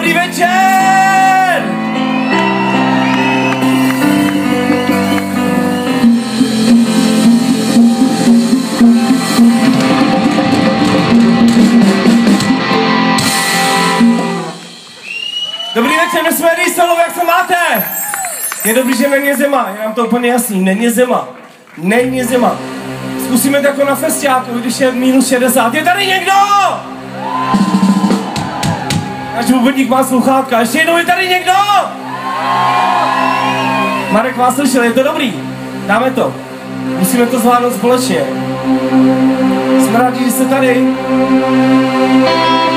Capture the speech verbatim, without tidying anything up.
Dobrý večer! Dobrý večer, my jsme Rýsolové, jak se máte? Je dobrý, že není zima, je nám to úplně jasný, není zima. Není zima. Zkusíme to jako na festiáku, když je minus šedesát. Je tady někdo? Náš bubeník má sluchátka. Ještě jednou, je tady někdo? Marek vás slyšel, je to dobrý. Dáme to. Musíme to zvládnout společně. Jsme rádi, že jste tady.